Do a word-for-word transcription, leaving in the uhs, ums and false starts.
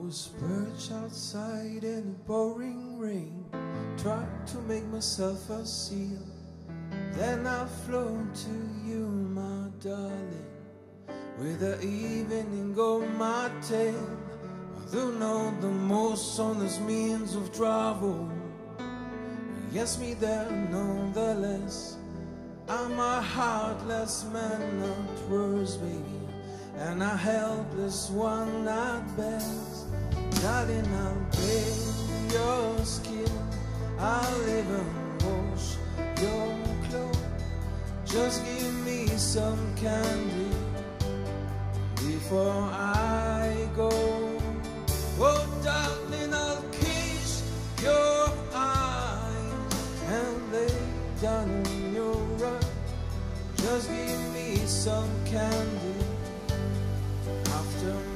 was perched outside in the pouring rain, trying to make myself a seal. Then I flown to you, my darling, with the evening on my tail. Although not the most honest means of travel, yes, me there nonetheless. I'm a heartless man, not worse, baby, and a helpless one at best. Darling, I'll bathe your skin, I'll even wash your clothes. Just give me some candy before I go. Oh, darling, I'll kiss your eyes and lay down on your rug. Just give me some candy after